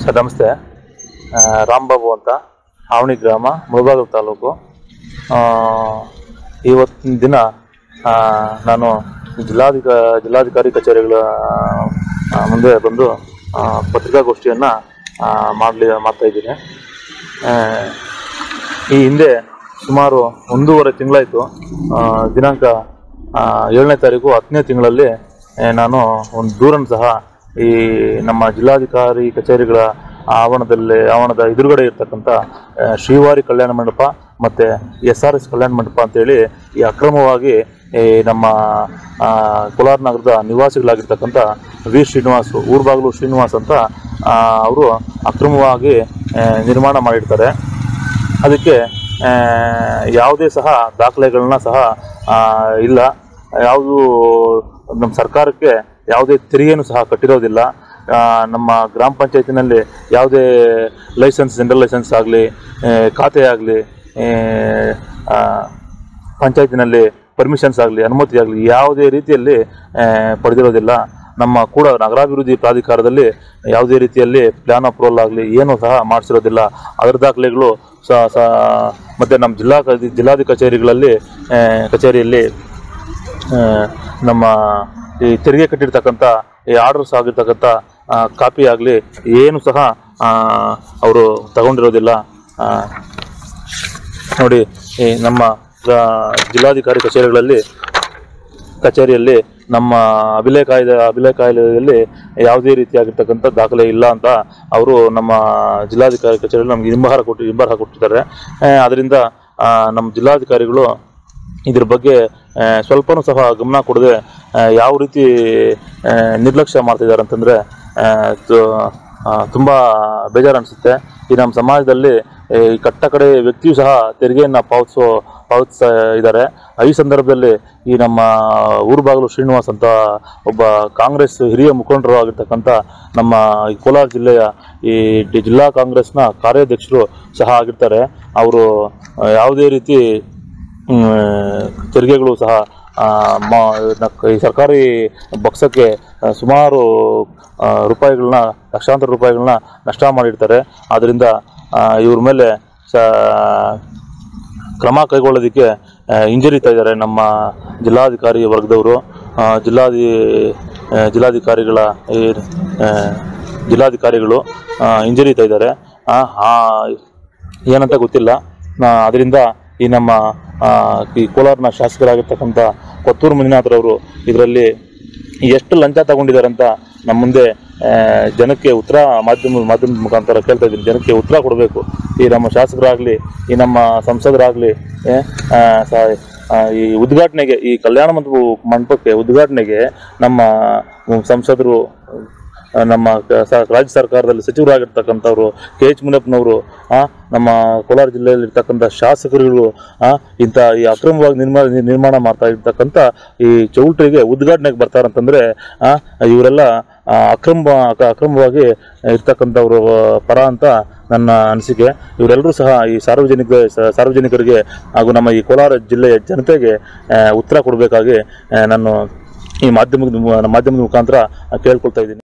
Sir ನಮಸ್ತೆ. ರಾಂಬಾಬು ಅಂತ, ಆವಣಿ ಗ್ರಾಮ, ಮುಳಬಾಗಿಲು ತಾಲೂಕು. ಇವತ್ತಿನ ದಿನ ನಾನು ಜಿಲ್ಲಾಧಿಕಾರಿ ಕಚೇರಿಗಳ ಮುಂದೆ ಬಂದು ಪತ್ರಿಕಾಗೋಷ್ಠಿಯನ್ನು ಮಾಡ್ತಾ ಇದ್ದೀನಿ. ಈ ಹಿಂದೆ ಸುಮಾರು 1.5 ತಿಂಗಳಾಯಿತು. ದಿನಾಂಕ 7ನೇ ತಾರೀಕು 10ನೇ ತಿಂಗಳಲ್ಲಿ ನಾನು ಒಂದು ದೂರನ್ನು ಸಹ ಈ ನಮ್ಮ ಜಿಲ್ಲಾಧಿಕಾರಿ ಕಚೇರಿಗಳ ಆವರಣದ ಎದುರುಗಡೆ ಇರ್ತಕ್ಕಂಥ ಶ್ರೀವಾರಿ ಕಲ್ಯಾಣ ಮಂಟಪ ಮತ್ತು SRS ಕಲ್ಯಾಣ ಮಂಟಪ ಅಂತೇಳಿ ಈ ಅಕ್ರಮವಾಗಿ ನಮ್ಮ ಕೋಲಾರ ನಗರದ ನಿವಾಸಿಗಳಾಗಿರ್ತಕ್ಕಂಥ ವಿ ಶ್ರೀನಿವಾಸ್, ಊರ್ಬಾಗಿಲು ಶ್ರೀನಿವಾಸ್ ಅಂತ ಅವರು ಅಕ್ರಮವಾಗಿ ನಿರ್ಮಾಣ ಮಾಡಿರ್ತಾರೆ. ಅದಕ್ಕೆ ಯಾವುದೇ ಸಹ ದಾಖಲೆಗಳನ್ನ ಸಹ ಇಲ್ಲ. ಯಾವುದು ನಮ್ಮ ಸರ್ಕಾರಕ್ಕೆ ಯಾವುದೇ ತೆರಿಗೆನೂ ಸಹ ಕಟ್ಟಿರೋದಿಲ್ಲ. ನಮ್ಮ ಗ್ರಾಮ ಪಂಚಾಯತಿನಲ್ಲಿ ಯಾವುದೇ ಲೈಸೆನ್ಸ್, ಜನರಲ್ ಲೈಸೆನ್ಸ್ ಆಗಲಿ, ಖಾತೆ ಆಗಲಿ, ಪಂಚಾಯತಿನಲ್ಲಿ ಪರ್ಮಿಷನ್ಸ್ ಆಗಲಿ, ಅನುಮತಿ ಆಗಲಿ ಯಾವುದೇ ರೀತಿಯಲ್ಲಿ ಪಡೆದಿರೋದಿಲ್ಲ. ನಮ್ಮ ಕೂಡ ನಗರಾಭಿವೃದ್ಧಿ ಪ್ರಾಧಿಕಾರದಲ್ಲಿ ಯಾವುದೇ ರೀತಿಯಲ್ಲಿ ಪ್ಲಾನ್ ಅಪ್ರೂವಲ್ ಆಗಲಿ ಏನೂ ಸಹ ಮಾಡಿಸಿರೋದಿಲ್ಲ. ಅದರ ದಾಖಲೆಗಳು ಮತ್ತು ನಮ್ಮ ಜಿಲ್ಲಾಧಿಕಾರಿ ಕಚೇರಿಯಲ್ಲಿ ನಮ್ಮ ಈ ತೆರಿಗೆ ಕಟ್ಟಿರ್ತಕ್ಕಂಥ ಈ ಆರ್ಡರ್ಸ್ ಆಗಿರ್ತಕ್ಕಂಥ ಕಾಪಿ ಆಗಲಿ ಏನು ಸಹ ಅವರು ತಗೊಂಡಿರೋದಿಲ್ಲ. ನೋಡಿ, ಈ ನಮ್ಮ ಜಿಲ್ಲಾಧಿಕಾರಿ ಕಚೇರಿಯಲ್ಲಿ ನಮ್ಮ ಅಭಿಲೇಖಾಲಯದಲ್ಲಿ ಯಾವುದೇ ರೀತಿಯಾಗಿರ್ತಕ್ಕಂಥ ದಾಖಲೆ ಇಲ್ಲ ಅಂತ ಅವರು ನಮ್ಮ ಜಿಲ್ಲಾಧಿಕಾರಿ ಕಚೇರಿಯಲ್ಲಿ ನಮಗೆ ಹಿಂಬಾರ ಕೊಟ್ಟಿದ್ದಾರೆ. ಅದರಿಂದ ನಮ್ಮ ಜಿಲ್ಲಾಧಿಕಾರಿಗಳು ಇದ್ರ ಬಗ್ಗೆ ಸ್ವಲ್ಪನೂ ಸಹ ಗಮನ ಕೊಡದೆ ಯಾವ ರೀತಿ ನಿರ್ಲಕ್ಷ್ಯ ಮಾಡ್ತಿದ್ದಾರೆ ಅಂತಂದರೆ ತುಂಬ ಬೇಜಾರು ಅನಿಸುತ್ತೆ. ಈ ನಮ್ಮ ಸಮಾಜದಲ್ಲಿ ಈ ಕಡೆ ವ್ಯಕ್ತಿಯೂ ಸಹ ತೆರಿಗೆಯನ್ನು ಪಾವತಿಸ್ತಾ ಇದ್ದಾರೆ. ಈ ಸಂದರ್ಭದಲ್ಲಿ ಈ ನಮ್ಮ ಊರ್ಬಾಗಿಲು ಶ್ರೀನಿವಾಸ್ ಅಂತ ಒಬ್ಬ ಕಾಂಗ್ರೆಸ್ ಹಿರಿಯ ಮುಖಂಡರು ಆಗಿರ್ತಕ್ಕಂಥ ನಮ್ಮ ಈ ಕೋಲಾರ ಜಿಲ್ಲೆಯ ಈ ಜಿಲ್ಲಾ ಕಾಂಗ್ರೆಸ್ನ ಕಾರ್ಯಾಧ್ಯಕ್ಷರು ಸಹ ಆಗಿರ್ತಾರೆ. ಅವರು ಯಾವುದೇ ರೀತಿ ತೆರಿಗೆಗಳು ಸಹ ಈ ಸರ್ಕಾರಿ ಬೊಕ್ಕಸಕ್ಕೆ ಸುಮಾರು ಲಕ್ಷಾಂತರ ರೂಪಾಯಿಗಳನ್ನ ನಷ್ಟ ಮಾಡಿರ್ತಾರೆ. ಆದ್ದರಿಂದ ಇವ್ರ ಮೇಲೆ ಕ್ರಮ ಕೈಗೊಳ್ಳೋದಕ್ಕೆ ಹಿಂಜರಿತಾ ಇದ್ದಾರೆ ನಮ್ಮ ಜಿಲ್ಲಾಧಿಕಾರಿ ವರ್ಗದವರು. ಜಿಲ್ಲಾಧಿಕಾರಿಗಳು ಹಿಂಜರಿತಾ ಇದ್ದಾರೆ. ಏನಂತ ಗೊತ್ತಿಲ್ಲ. ಅದರಿಂದ ಈ ನಮ್ಮ ಈ ಕೋಲಾರನ ಶಾಸಕರಾಗಿರ್ತಕ್ಕಂಥ ಕೊತ್ತೂರು ಮಂಜುನಾಥರವರು ಇದರಲ್ಲಿ ಎಷ್ಟು ಲಂಚ ತಗೊಂಡಿದ್ದಾರೆ ಅಂತ ನಮ್ಮ ಮುಂದೆ ಜನಕ್ಕೆ ಉತ್ತರ ಮಾಧ್ಯಮದ ಮುಖಾಂತರ ಕೇಳ್ತಾ ಇದ್ದೀನಿ. ಜನಕ್ಕೆ ಉತ್ತರ ಕೊಡಬೇಕು. ಈ ನಮ್ಮ ಶಾಸಕರಾಗಲಿ, ಈ ನಮ್ಮ ಸಂಸದರಾಗಲಿ ಈ ಉದ್ಘಾಟನೆಗೆ, ಈ ಕಲ್ಯಾಣ ಮಂಟಪಕ್ಕೆ ಉದ್ಘಾಟನೆಗೆ ನಮ್ಮ ಸಂಸದರು, ನಮ್ಮ ರಾಜ್ಯ ಸರ್ಕಾರದಲ್ಲಿ ಸಚಿವರಾಗಿರ್ತಕ್ಕಂಥವ್ರು, KH ಮುನಿಯಪ್ಪನವರು, ನಮ್ಮ ಕೋಲಾರ ಜಿಲ್ಲೆಯಲ್ಲಿ ಇರ್ತಕ್ಕಂಥ ಶಾಸಕರುಗಳು ಇಂಥ ಈ ಅಕ್ರಮವಾಗಿ ನಿರ್ಮಾಣ ಮಾಡ್ತಾ ಇರ್ತಕ್ಕಂಥ ಈ ಚೌಲ್ಟ್ರಿಗೆ ಉದ್ಘಾಟನೆಗೆ ಬರ್ತಾರಂತಂದರೆ ಇವರೆಲ್ಲ ಅಕ್ರಮವಾಗಿ ಇರ್ತಕ್ಕಂಥವ್ರು ಪರ ಅಂತ ನನ್ನ ಅನಿಸಿಕೆ. ಇವರೆಲ್ಲರೂ ಸಹ ಈ ಸಾರ್ವಜನಿಕರಿಗೆ ಹಾಗೂ ನಮ್ಮ ಈ ಕೋಲಾರ ಜಿಲ್ಲೆಯ ಜನತೆಗೆ ಉತ್ತರ ಕೊಡಬೇಕಾಗಿ ನಾನು ಈ ಮಾಧ್ಯಮದ ಮುಖಾಂತರ ಕೇಳ್ಕೊಳ್ತಾ ಇದ್ದೀನಿ.